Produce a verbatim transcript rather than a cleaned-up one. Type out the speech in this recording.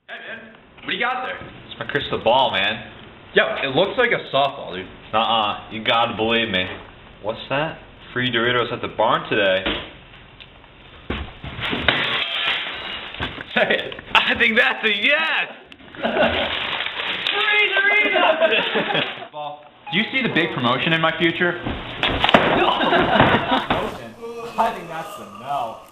Hey man, what do you got there? It's my crystal ball, man. Yo, it looks like a softball, dude. Uh-uh, you gotta believe me. What's that? Free Doritos at the barn today. Hey, I think that's a yes! free Doritos! Do you see the big promotion in my future? I think that's the no.